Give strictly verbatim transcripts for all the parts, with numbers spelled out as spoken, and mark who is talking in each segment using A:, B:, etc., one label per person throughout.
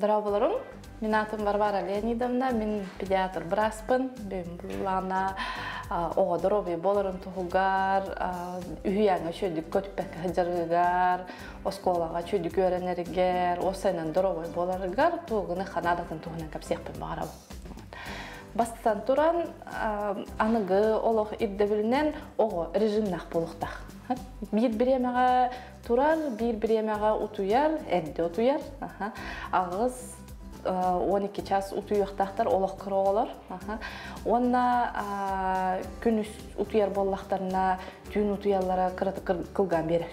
A: Здравствуйте, меня зовут Варвара Леонидовна, мен педиатр Браспен, бюлана оғадыроби боларын туғығар, үйяңа чөйдік көтпәк хаджарығар, осколаға чөйдік өренергер, осайнан дыровой боларығар, туғыны қанадатын туғынан кәпсеқпен бағарабы. Бастан туран анығы олық ирдебілінен оғы режимнақ болуқтақ. Bir biremeğe turar, bir biremeğe utuyar, edde utuyar. Ağız on iki ças utuyuqtaqtar, olaq kırı olur. Onna күнүс utuyar bollaqtarına, tün utuyarlara kıratı kılgan berir.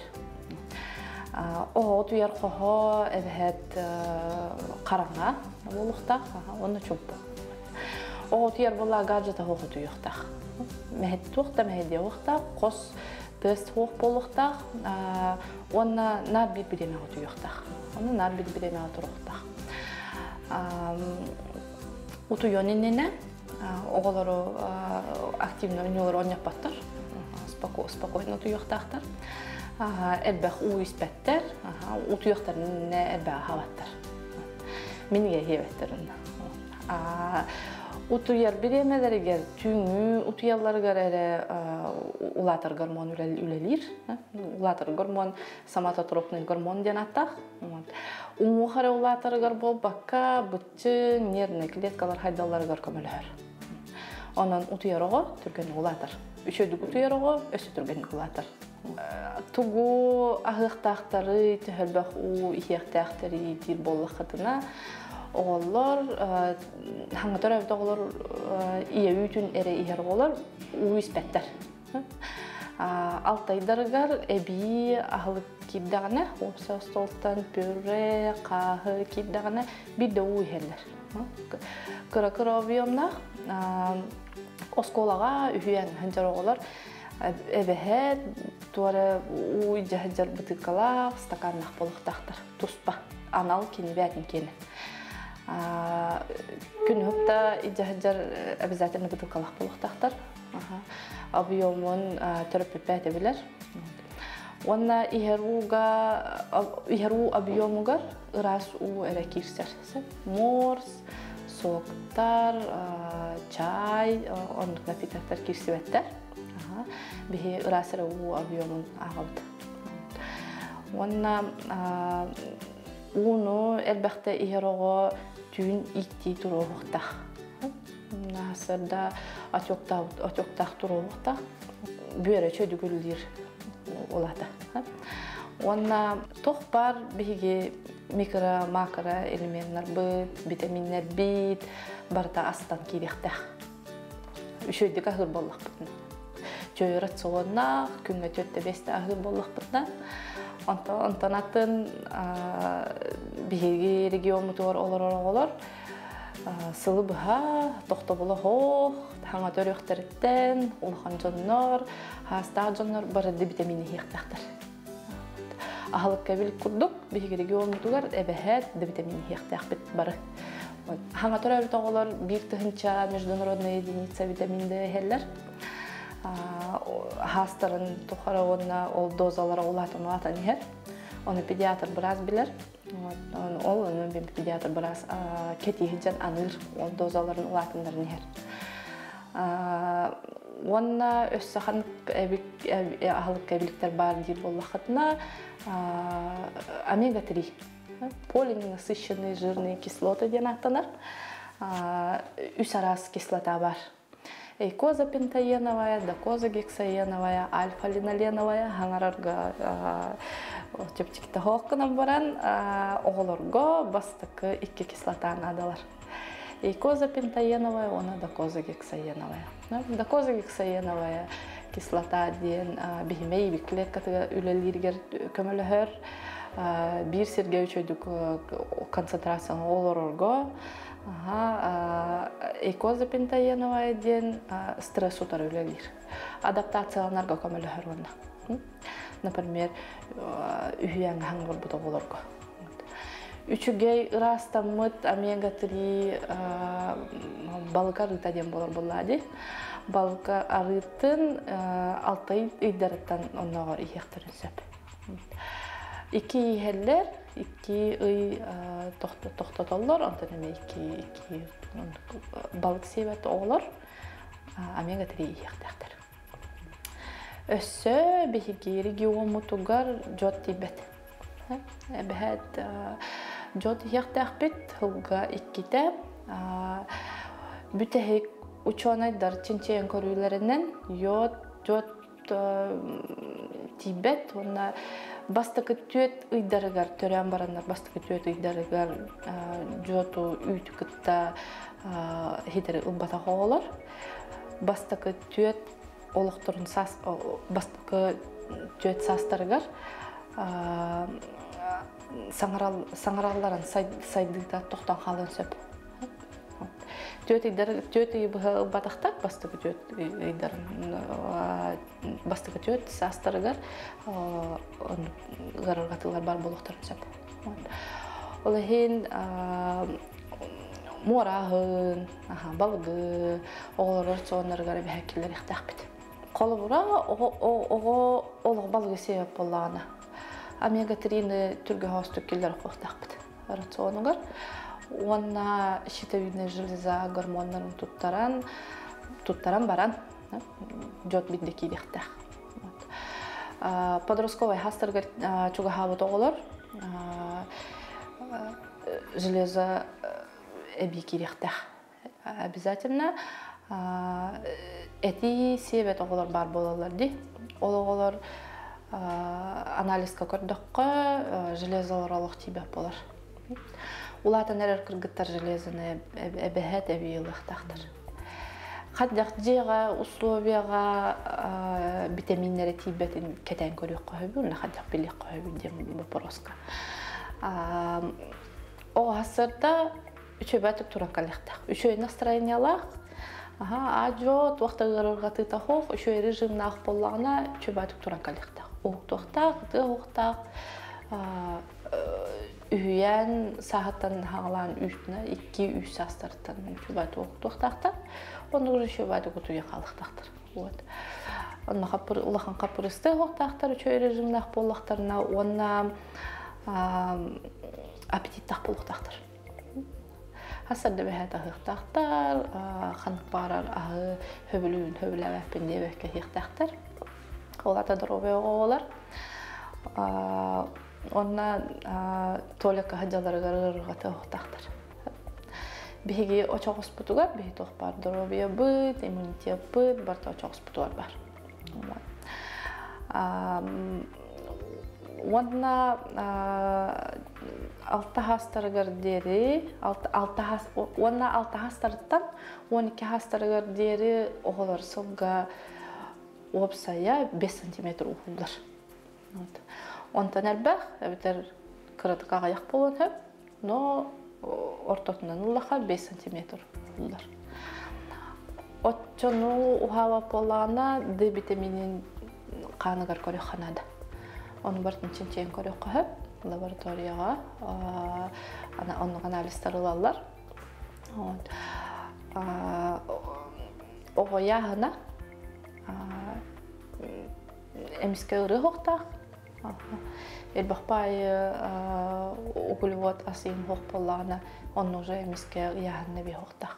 A: O utuyar qoğu, evet, qaranga boluqtaq, onna çöpü. O utuyar bollağı gadjata hoğu utuyuqtaq. Mehedi tuqta, mehedi uqtaq, qos Тест хоқ болуқтақ, онна нар бір біреме ұтуйықтақ. Оны нар бір біреме ұтуйықтақ. Ұтуйониніне оғылары активны үнелер ойнақ баттыр. Спокойно ұтуйықтақтар. Әлбәқ ұй іспәттер, ұтуйықтарына әлбәқ хаваттыр. Меніге хеветтірін. Утуяр биремелерге түңү утуялларга эре улатыр гормон үлелир. Улатыр гормон соматотропный гормон ден аттак. Умухары улатыргар бол бакка бытчы нервный клеткалар хайдалларга көмөлөр. Анан утуярого түргөн улатыр. Үчөдүк утуярого өсү түргөн улатыр. Тугу агыктактары төһөлбөк у ихяктактары дир боллакытына Oğullar, hangi evde oğullar iyi bütün ere iher oğullar uyispetler. Altaydargar ebi ahlık kibdağına, opsa stoltan püre, kahı kibdağına bir de uyherler. Kıra kıra aviyomda oskolağa ühüyen hıncar oğullar ebehe tuara uyca hıncar bıtıkala stakanlaq boluqtaqtar. Tuspa, anal kini vətin kini. Күн хопта ижахжар обязательно бутылкалах болуктактар. Объемун төрөп пепете билер. Онна ихеруга ихеру объемугар ырас у эрекирсер. Морс, соктар, чай, он напитоктар кирсибеттер. Бихи ырасыр у объемун агабыт. Онна уну элбәхтә ихерого түйін итти тұруғықтақ. Насырда атоқтақ тұруғықтақ бөрі чөдігілдер олады. Онна тоқ бар бігі микро-макро элементтер бұд, витаминлер бит, барда астан керектақ. Үшөйдік ағыр болық бұдын. Чөй рационнақ, күнге төтті бесті ағыр болық бұдын. Антонатын биһиги регион туар олар-олар сылы быха тохто бола хох ханга төрөктөртен улхан жоннор хаста жоннор бары витамин хиктактар. Ахлык кабил курдук биһиги регион туар эбехет витамин хиктак бит бары. Ханга төрөктө олар бир тыгынча международная единица витаминде хеллер. Hastların tuharağına ol dozalara ulatın ulatın her. Onu pediatr biraz bilir. Ol onun bir pediatr biraz ketihincen anır o dozaların ulatınların her. Ona össahan ahlık kabilikler var deyip ollakatına omega три. Полиненасыщенные жирные кислоты ден аттанар. Үсарас кислота бар. Эйкоза пентаеновая, докоза гексаеновая, альфа-линоленовая, ханарарга типтикте хоққынан баран, оғылырға бастықы икки кислотаны адалар. Эйкоза пентаеновая, она докоза гексаеновая. Докоза гексаеновая кислота ден бихимей биклеткаты үлелергер көмілігер, бір серге үшөйдік концентрацияны олырырға, эйкоза пентаеновая ден стресс утар үлелер. Адаптацияланарға көмілігер онна. Например, үйен хаңғыр бұта олырға. Üçügey ırastамыт омега три балыка рыта ден болар болады. Балыка арытын алтай ыйдарыттан оннағар ихектірін сөп. iki heller, iki ıy toxtatollar, ondan eme iki iki balık sebet olur. Omega üç yiyecekler. Össe bihigi region mutugar jot tibet. Behet jot yiyecekler bit hılga ikkite. Bütehik uçanaylar Çinçeyen koruyularından yot jot tibet ona bastıkı tüet ıydarıgar tören baranlar bastıkı tüet ıydarıgar jotu ütükütta hideri ılbata olur. Bastıkı tüet oluqturun sas bastıkı tüet sastarıgar sangaral sangaralların saydıkta toxtan halın söp. Tüet ıydarı tüet ılbataqtak bastıkı tüet ıydarın bastıkı tüet sastarıgar garırgatılar bar boluqturun söp. Olahin morahın, balığı, oğlar soğanları garip hekiller ihtiyakbet. Kolu bura, oğu oğu balığı sebep olağına. Omega üç'ini türgü hoş tüküller ihtiyakbet. Arıt soğanıgar. Ona şitevine jiliza gormonların tuttaran, tuttaran baran. Jot bindeki ihtiyak. Подростковый хастыргар чуга хабыт оғылар. Железо эби кирехтах. Обязательно эти себет оғылар бар болалар ди. Ол оғылар анализка көрдіққа железолар олық тибек болар. Улатын әрер кіргіттар железоны әбәхет әбі елықтақтыр. Қаддақ жеға, условияға витаминлері тибетін кәтен көрек қойбі, оны қаддақ білек қойбі дем бопороска. О ғасырда үші бәтік тұран қалықтақ. Үші настроениялақ, ажот, уақта ғырырға тыта хоқ, үші режимна ақ болағына үші бәтік тұран қалықтақ. Оқтақтақ, дұқтақ, үйен сағаттан хағалан үстіне екі үш састарттан үші бәтік оқтақтақтар. Onu görüşü vardı kutuya kalıqtaqdır. Onu ulaqan qapırıstı oqtaqtar, çöy rejimdə bollaqtarına, ona apetitdaq bolluqtaqdır. Hasarda bəhət ahıqtaqtar, xanıq barar ahı hövülün, hövüləvəpin deyəvəkə hıqtaqdır. Olar da drobe oğular. Ona tolaka hıcaları qarırğatı oqtaqdır. Биги очоғыз бұтуғар, биги тоқ бар дробия бұд, иммунитет бұд, барда очоғыз бұтуғар бар. Онна алты хастарығар дері, онна алты хастарыттан он екі хастарығар дері оғылар сылға опсая бес сантиметр ұғылдар. Онтан әрбәқ, әбітер кыратықаға яқ болуын хөп, но ортотунан улаха бес сантиметр улар. Отчону ухава полана Д витаминин қаныгар көрек ханада. Оны бартын чинчен көрек қойып лабораторияға оның анализтары алалар. Оғы яғына эмиске ұры хоқтақ. Элбақпай углевод асыйым хоқ болағына, оның уже емеске яғынны бей хоқтақ.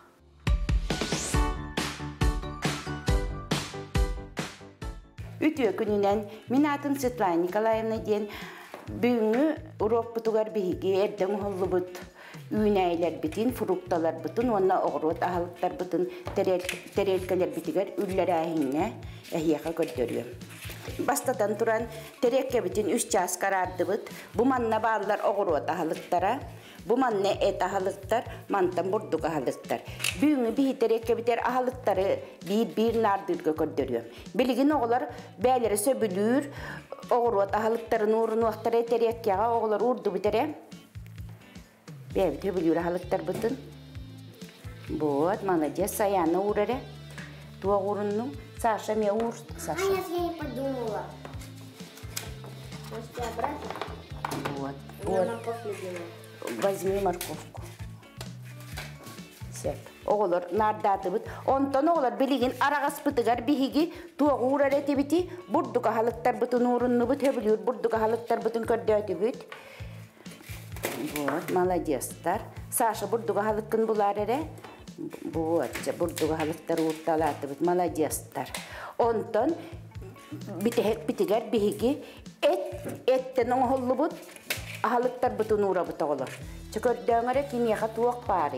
B: Үтіе күнінен, мен атын Светлана Николаевна ден бүгіні урок бұтығар бейге әрдің ғылы бұт, үйнәйлер бітін, фрукталар бұтын, онына оғырот ағалықтар бұтын, тәрелкелер бітігер үллер әйінне әйеға көрдіріем. Бастадан туран терекке битин үч час карарды бит. Бу манна баалар огорот ахалыктара. Бу манна эт ахалыктар, мантан бурдук ахалыктар. Бүгүнгү бии терекке битер ахалыктары бир-бир нардырга көрдөрүм. Билигин оголар бээлери сөбүлүр, огорот ахалыктарын урун вактары тереккега оголар урду битере. Бээби төбүлүр ахалыктар битин. Вот, молодец, Саяна урере. Туа урунну. Саша, мне ур, Саша.
C: А я не подумала. Может, я брать?
B: Вот.
C: Я
B: Вот.
C: морковь любила.
B: Возьми морковку. Sep. Oğlar nardadı bit. Ondan oğlar bilgin arağas bıtıgar bihigi tuğur areti biti. Burduka halıktar bütün uğrunlu bit hebiliyor. Burduka halıktar bütün kördötü bit. Вот, молодецтар. Саша бурдуга халыккын булар эре. Вот, бурдуга халыктар уурталааты бит, молодецтар. Онтон битек битигер бихиги эт эттен оңоллу бут. Халыктар бутун ура бут оголор. Чөкөрдөңөрө кинияха туок пари.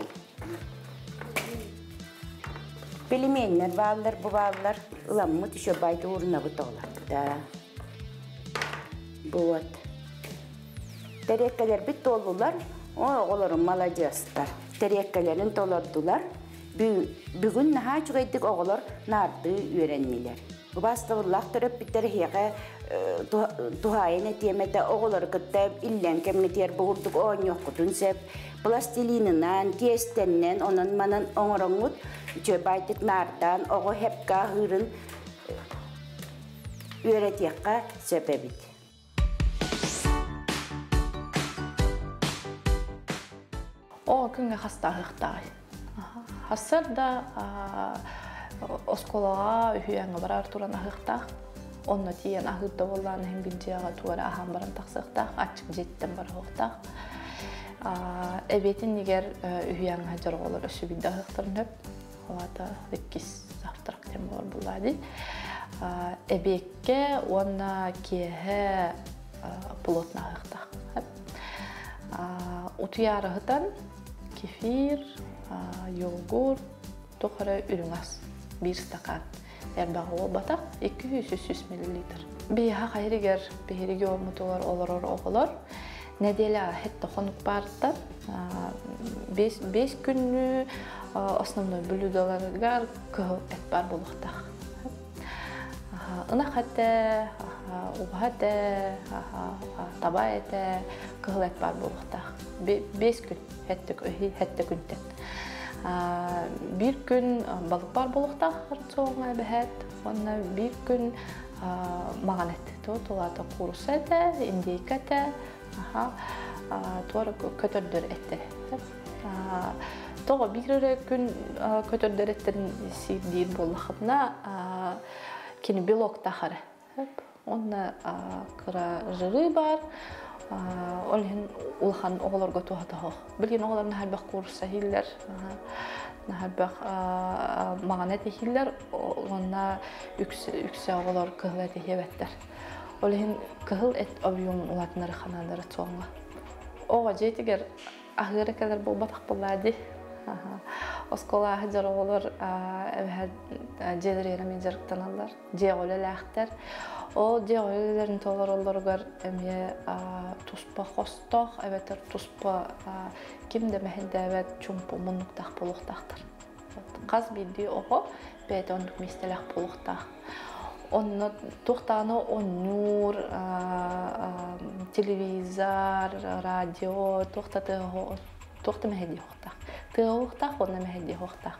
B: Пельменler баллар, бу баллар ыламмыт ещё байты урна бут оголор. Да. Вот. Terekkeler bit doldular, oğullarım malacaslar. Terekkelerin dolardılar. Bugün naha çıkaydık oğullar nardı öğrenmeler. Bu bastı törüp bitleri hiyaka duhayen etiyemede oğulları kıttayıp illen kemnetiyer buğurduk oğun yok kutun sep. Plastilininden, kesteninden, onun manan oğurangut, çöbaydık nardan, oğu hep kahırın öğretiyaka sebebit.
A: O günge hastahıqtay. Hasır da oskolağa ühüyenge barar turan ahıqtaq. Onna tiyen ahıqda bollan hem bilceğe tuara aham baran taqsıqtaq. Açık jetten bar hoqtaq. Ebetin niger ühüyenge hajar olur ösü bidde ahıqtırın hep. Ovada ikkis saftarak tem var bulladi. Ebekke onna kiyehe pulotna ahıqtaq. Utuyarıqtan kefir, yoğurt, tohara ürünaz. Bir stakan. Erbağı batak iki yüz üç yüz mililitr. Biha hayriger, bihirigi olmutular olur olur. Nedele hette konuk barıttan. Beş günlü основной блюдаларга кыл эт бар болуқта. Ына хатта, уғата, таба эте кыл эт бар болуқта. Бес күн хетте күнтен. Bir gün balık бар болуқта соңа бәхет. Онна bir gün маған эт. Толата курус эте, индейка эте. Туара көтөрдөр эттер. Тоға bir gün көтөрдөр эттерин сирдир болуқна кини белок тахары. Онна кыра жыры бар. Олхин улхан оғыларға туғатағы. Білген оғылар нәхәлбәқ қорыса хиллер, нәхәлбәқ маған әті хиллер, онна үксе оғылар кығыл әті хебәттер. Олхин кығыл әт объем ұлатынары қанандары соңға. Оға жетігер ағыры кәлер бұл батақ болады. Оскола хәджар оғылар жедір ерамен жарықтан алар, же оғылы ләқтер. O diğerlerin tolarlargar emiye tuspa hostoq, evet tuspa kim de mehinde evet çumpu munuk taq buluqtaqdır. Qaz bildiği oğu beyde onluk mestelaq buluqtaq. Onu tuğtanı onur, televizor, radio, tuğtatı tuğtı mehedi hoqtaq. Tığı hoqtaq, onu mehedi hoqtaq.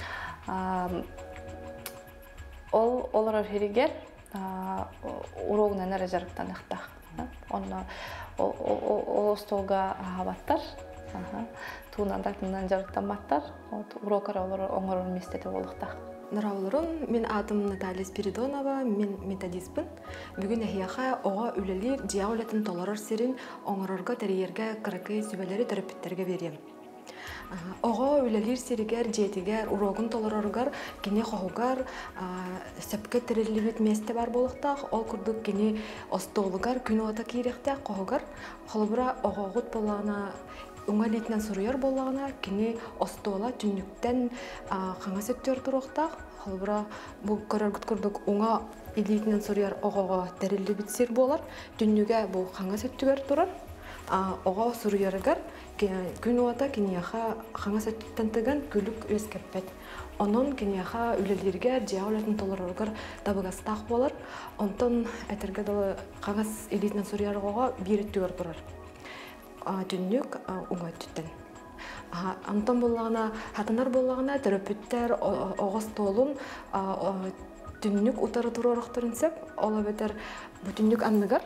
A: Ol olar heriger урогна нәре жарықтан ықтақ. Онна ол столға хаваттар, туғнандайтындан жарықтан баттар, урокар олар оңырын местеті болықтақ.
C: Нұрауылырын, мен атым Наталья Спиридонова, мен методистпін. Бүгін әхияға оға үлелер жия өлетін толарар серін оңырырға тәрейерге қырықы сүбелері терапевттерге берем. Оға үлелер серігер, жетігер, урогын толарарғар, кене қоғығар, сөпке тірелі месте бар болықтақ, ол күрдік кене остолығар, күні ота кейректәк қоғығар, қолыбыра оғағыт болағына, ұңа летінен сұруяр болағына, кене остола түнніктен қаңа сөттер тұрықтақ, қолыбыра бұл көрергіт күрдік ұңа летінен сұруяр оғаға тәрелі бітсер болар, түнніге бұл қаңа сөттігер тұрар. Оға сұруярығар, күн оата кенияға қаңа сөттентіген күлік өскеппет. Onun кенияға үлелерге жия олатын толырырғар табығастақ болар. Онтын әтірге далы қаңас елетінен сұруярығыға бір өттігер тұрар. Түннік ұңа түттен. Антон болағына, хатынар болағына терапевттер оғыз толын түннік ұтары тұрарықтырын сеп, ола бетер бүтіннік анныгар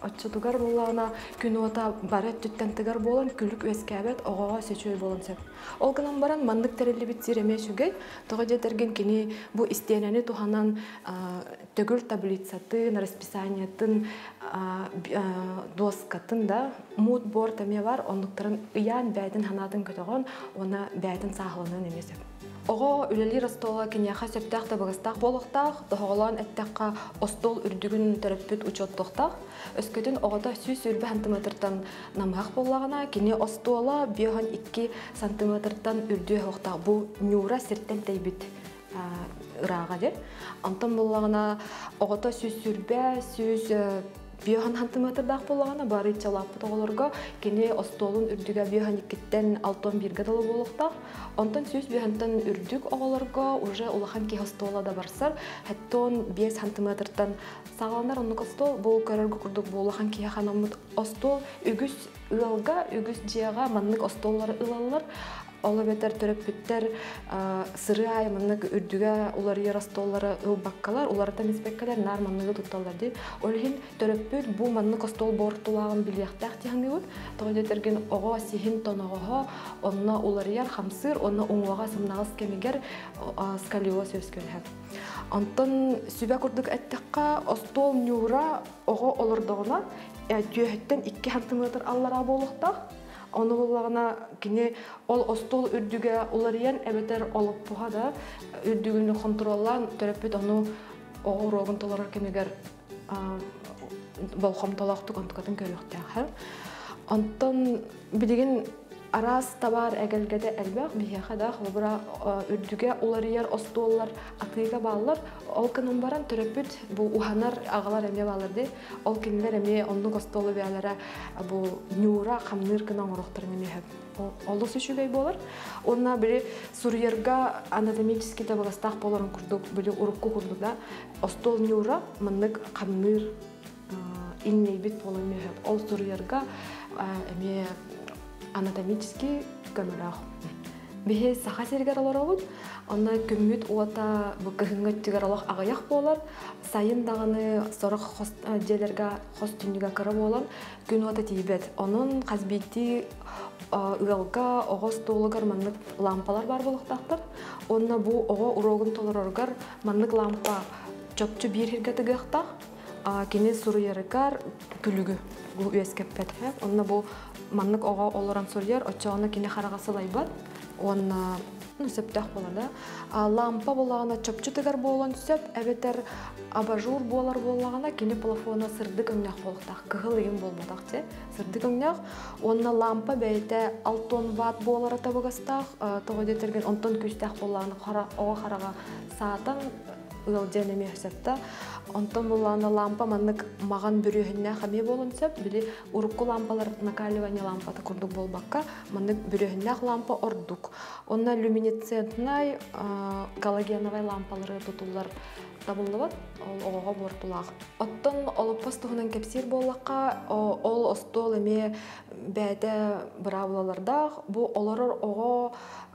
C: отчотугар буллана күнөта барат түттентигер болон күлүк өскәбет огого сөчөй болон сеп. Ол гынан баран мандык терелли бит сиреме шүгей, тога жетерген кини бу истенени туханан төгүл таблицатын, расписаниятын, доскатын да мут борт эме бар, ондуктарын ыян бәйтин ханатын көтөгөн, она бәйтин сахланын эмесеп. Ого үлели растола киняха сөптәк табыгыстак болохтак, тоголон эттекка остол үрдүгүн төрөппүт учоттоктак, өскөтүн огота сүз сүрбе сантиметртан намак боллагана, кини остола биохан икки сантиметртан үрдү хоктак. Бу нюра сиртен тейбит ырага де. Антон боллагана огота сүз сүрбе, сүз биохан сантиметрдак боллагана бары чалаппы тоголорго кини остолун үрдүгө биохан иккиттен алтон бирге далы болохтак. Онтон сүз биохантан үрдүк оголорго уже улахан ки остола да барсар, хаттон беш сантиметртан сагаланар оннук остол бул көрөргө курдук бул улахан ки ханамыт остол үгүс ылга, үгүс жыяга маннык остоллары ылалар. Ола бетер төрөппүттер сыры ай маннык үрдүгө улар ер остоллары ылбаккалар, уларда миспеккалар нар манныгы тутталар ди. Олхин төрөппүт бу маннык остол бортулагын билияктак тиһаңыбыт. Тога жетерген ого сихин тоногого, онна улар ер хамсыр, онна уңуага сымнагыс кемигер сколиоз өскөнһөп. Антон сүбө курдук эттекка остол нюра ого олордогуна түйөһөттен икки сантиметр аллара болохтак. Оны боллагына кини ол остол үрдүгө уларыян эбетер олуп буга да үрдүгүнү контроллан төрөпүт ону огорогун толорор кемигер болхом толоктук онтукатын көлөктөк. Антон билген арас табар эгелгеде элбек бияха да хобра үрдүгө уларыяр остоллар атыга баалар ол кынан баран төрөпүт бу уханар агалар эме баалар ди ол кинлер эме ондук остолу баалара бу нюра камныр кынан ороктор эме хеп олду сүшүгөй болор. Онна бири сурьерга анатомически табагастак болорун курдук били урукку курдук да остол нюра мындык камныр иннейбит болон эме хеп ол сурьерга эме анатомически көмөрах. Бихе саха сергер олоробут, онна көммүт уата быкыгынгыт тигералах агаяк болар, сайын даганы сорок жерлерге хос түнүгө кыра болон, күн уата тийбет. Онун казбити ыалга огос тоологар маннык лампалар бар болуктактар. Онна бу ого урогун толороргар маннык лампа чопчу бир хирге тыгыктак, кини суруярыкар күлүгү бу үескеппет. Онна бу маннык ого олоран сурьер, очоона кини харагасы лайбат. Онна ну септах болар да. Лампа болагана чопчутыгар болон сөп, эбетер абажур болар болагана кини плафона сырдык өңнак болуктак, кыгылыйын болмадак те. Сырдык өңнак. Онна лампа бейте алтон ватт болара табыгастак, тога детерген онтон күстак болагана хара ого харага саатан ылжен эме сөптө. Онтон болана лампа маннык маган бүрөһүннө хаме болон сөп, били урукку лампалар накаливание лампата курдук болбакка, маннык бүрөһүннө лампа ордук. Онна люминесцентный галогеновый лампалары тутулар табылыбат, ол ого бортулак. Оттон олоппос тугунан кепсир боллакка, ол остол эме бәде бравлаларда, бу олорор ого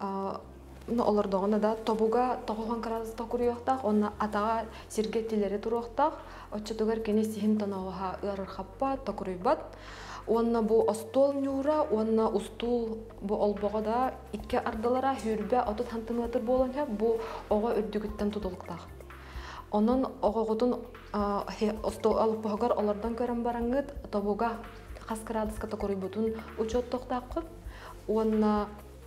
C: ну олордогона да тобуга тогогон градуста куруяктак, онна атага сиргеттилери туруяктак, очотугар кени сихин тоногоха ырыр хаппа токуруйбат. Онна бу остол нюра, онна устул бу олбого да икки ардалара хүрбе отуз сантиметр болон хеп, бу ого үрдүгүттен тутулуктак. Онун огогутун остол алып богар олордон көрөн бараңыт тобуга кас градуска токуруйбутун учоттоктаккыт. Онна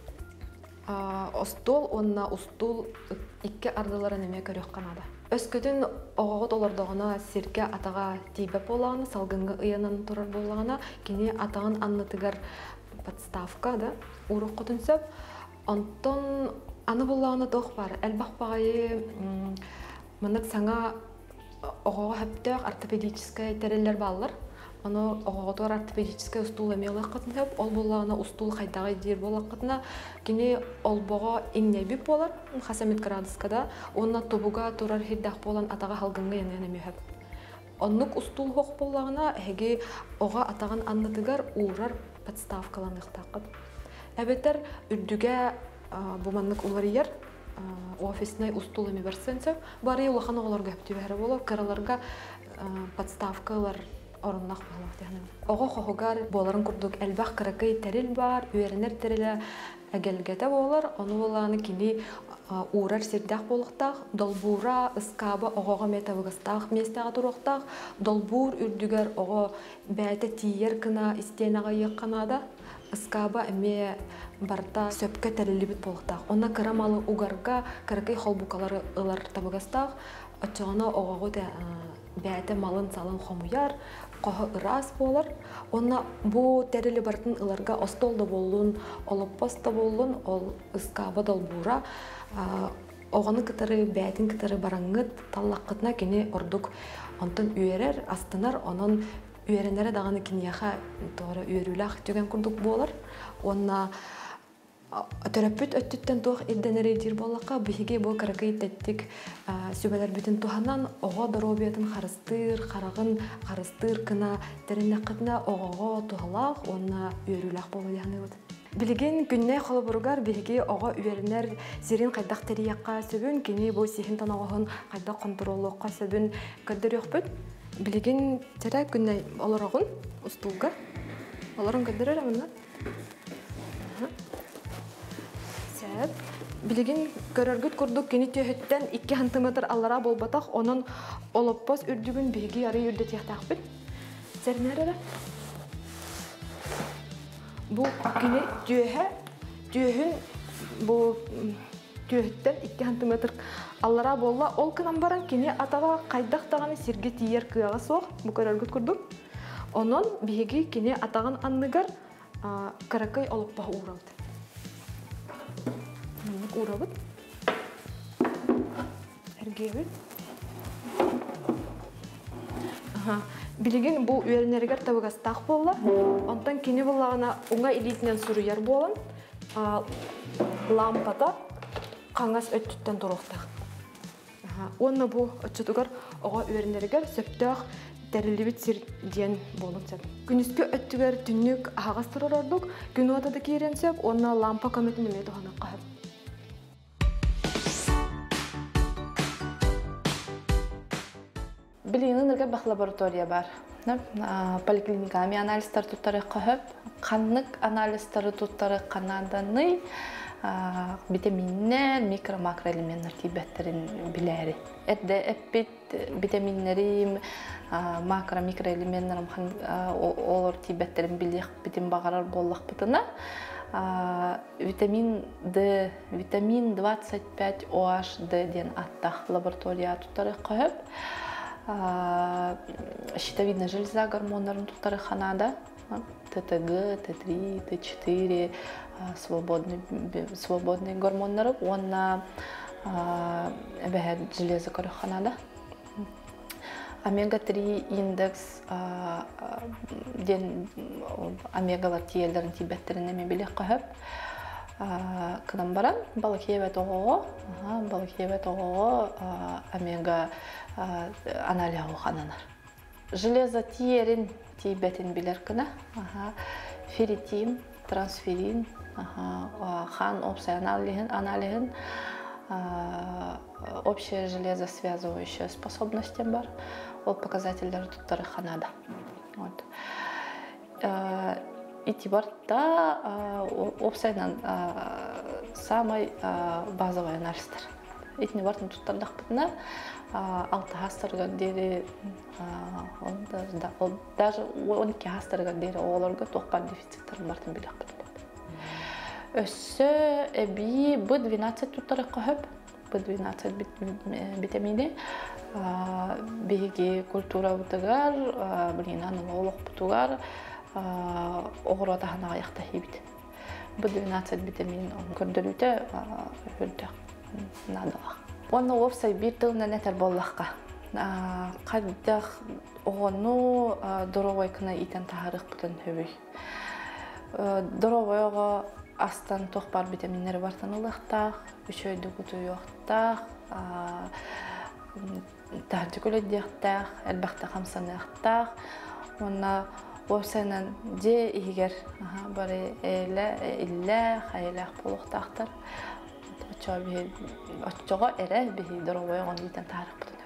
C: остол, онна устул икки ардалары неме көрөк канада. Өскөтүн огогот олордогона сирке атага тийбеп болагана, салгынга ыянан турар болагана, кини атагын аннытыгар подставка да, урук котун сөп. Онтон аны болагана тох бар. Элбак багайы мынык саңа огого хептөк ортопедическая терелер баллар. Аны огоготор ортопедическая устул эме олаккатын деп, ол болагана устул кайдагы дир болаккатына кини олбого иңнебип болар, хасамит градускада, онна тобуга турар хирдак болан атага халгынга янен эме хеп. Оннук устул хок болагана хеги ога атаган аннытыгар урар подставкалан ыктаккат. Эбетер үрдүгө бу маннык уларыяр офисный устул эме берсенсе, бары улахан оголорго хептү бери болор, кыраларга подставкалар оруннах болук дияны. Ого хохугар боларын курдук элбах кыракай терил бар, үйеренер териле әгелгете болар, оны боланы кини урар сирдах болуктах, долбура ыскаба огого метабыгыстах местага туруктах, долбур үрдүгер ого бәте тиер кына истенага якканада, ыскаба эме барта сөпкө терилибит болуктах. Онна кырамалы угарга кыракай холбукалары ылар табыгыстах, очоғына огого бәте малын салын хомуяр, қоғы ырас болар. Онна бу терили бартын ыларга остолда болуын, олоппоста болуын, ол ыскаба долбура. Оғаны кытары, бәтін кытары бараңыт, таллаққытына кені ордук онтын үйерер, астынар, онын үйеренері дағаны кенияға үйерулақ төген күрдік болар. Онна төрөппүт өттүттен туох ирденери дир боллакка биһиги бу каракай теттик сүбелер бүтүн туханан ого доробиятын харыстыр, харагын харыстыр кына териннакытна огого тухалак, онна үйөрүлак болу яны бут. Билген күнне холобургар биһиги ого үйөрүнер сирин кайдак терияққа сөбүн кини бу сихин танагын кайдак контроллукка сөбүн кадырыппыт. Билген тера күнне олорогун устулга. Олорун кадырыр амына. Билеген көрөргүт курдук кени төһөттен икки сантиметр аллара болбатах, онун олоппос үрдүгүн биги ары үрдө тияктакпыт. Сернереле. Бу кени төһө, төһүн бу төһөттен икки сантиметр аллара болла, ол кынан баран кени атага кайдак таганы сирге тиер кыяга соқ, бу көрөргүт курдук. Онун биги кени атаган анныгар каракай олоппа урабыт. Урабыт. Эргебит. Аха. Билеген бу үйернергер табыгастак болла. Онтан кени боллагана уңа илитинен суруяр болан. Лампада каңас өттүттен туруктак. Аха. Онна бу өчөтүгөр ого үйернергер сөптөк терилибит сир диен болуп жат. Күнүскө өттүгөр түнүк агас турордук. Күн отада кийренсеп, онна лампа көмөтүн эме тохана кахып.
A: Билигинерге бах лаборатория бар. Поликлиниками анализтер туттары кахып, каннык анализтер туттары канаданы витаминнер, микро-макроэлементтер тибеттерин билери. Эдде эппит витаминнери, макро-микроэлементтер олор тибеттерин билек битин багарар боллак бытына. Витамин Д, витамин двадцать пять о эйч ди ден аттах лаборатория туттары кахып. Щитовидная железа гормонların туттары ханада, тэ тэ гэ, тэ три, тэ четыре, свободный, свободный гормонları, онна бәһәт железа көрі ханада. омега три индекс ден омегалар тиелдерін тибеттерін әме білек қағып. Кынан баран, балық ебет оғығы, балық ебет оғығы омега аналиғу қананар. Железа тиерін тибетін білер кіна, ферритин, трансферин, хан опция аналигін, общая железосвязывающая способность бар, ол показателдер туттары ханада. Итибарта опциядан самый базовый анализтер. Итни бартын туттардақ бітіна алты хастырға дері, даже он екі хастырға дері оларға тоқпан дефициттарын бартын білек бітіледі. Өссі әбі бэ двенадцать туттары қағып, бэ двенадцать витамині, бейге культура бұтығар, білген анылолық бұтығар, оғыр атағына аяқта хебет. бэ двенадцать витамин көрділуді үрді надалақ. Оны опсай бір тылына нәтір боллаққа. Қаддақ оғыну доровай кіна итен тағарық бұтын хөбей. Доровай оға астан тоқпар витаминері бартын ұлықтақ, үшөйді күті yoқтақ, тағдыкөлі деқтақ, әлбәқті қамсаны ақтақ. Оны опсайнан де егер бары әлі, әлі, қайлақ болуқтақтыр. Очоға әрі бейі доровай оған дейтен тағарық бұтын